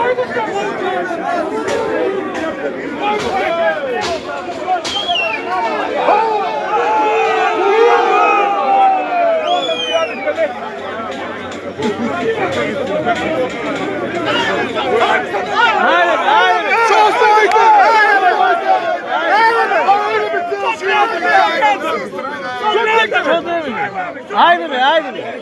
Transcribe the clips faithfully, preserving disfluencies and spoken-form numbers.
Haydi be, haydi be.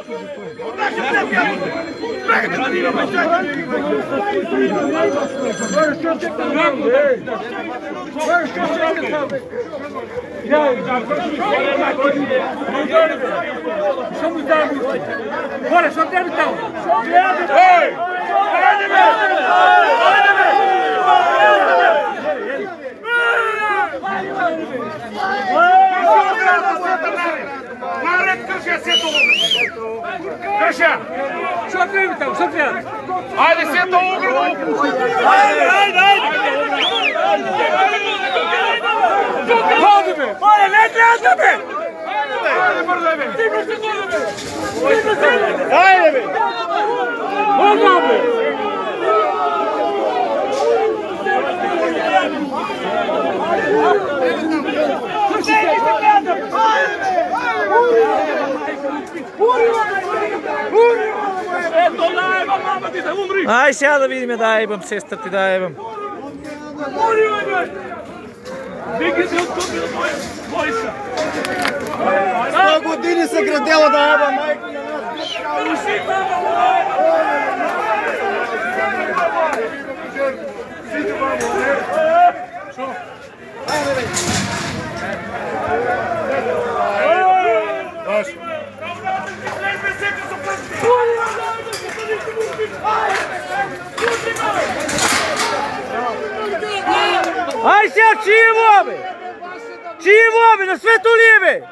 Bora, só quero então. Ei! Haydi be! Haydi be! Naret krše se to ugru. Krše. Što krivi tamo, što krivi? Ajde se to ugru. Ajde, ajde, ajde. Hadi be. Bora, ne treba be. Ajde, brzo be. Stigli se to be. Stigli se. Ajde be. Hadi be. Aj, сега да видим, да ебам, сестра ти, да ебам. сто години се градела да еба, майко на нас. Aj, сега, чиево, бе? Чиево, бе? На свето ли е, бе?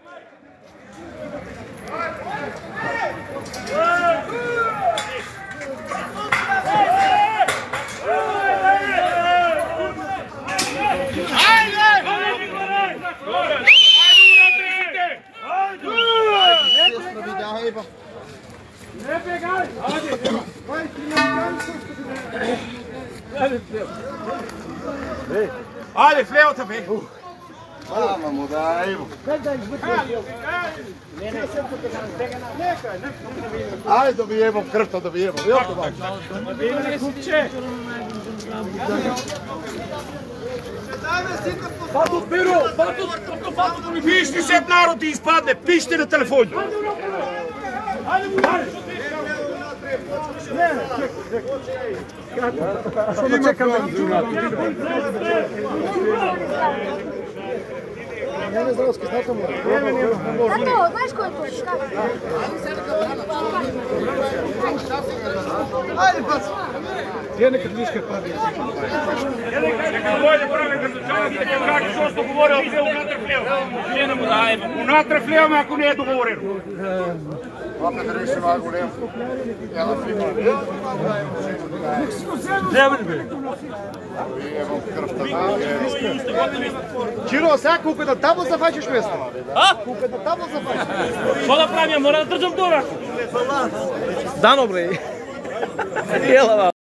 Не бегай! Ajde, flevota be. Mama mu da, evo. Ajde da bi jebom krvta, da bi jebom. Батут Биро, батут, батут. Пишни се народ и изпадне, пиште на телефон. Što da čekam? Ja ne zdravski, znate mu? Zato, znaš ko je to? Ajde, pac! Gdje nekad viška pravi? Neka bolje pravi razočaranje, da je kako što što govorio, sve unatrag flijeva. Nije nam dajemo. Unatrag flijeva ako nije dogovoreno. Opet rešimo ako nema. Jela fika. Zemlji, be. Jebom krvta, da. Čiro, сега колко на табло зафачиш место? А? Колко на табло зафачиш? Що да правим? Мора да тръжам това. Дано, бре. Ела,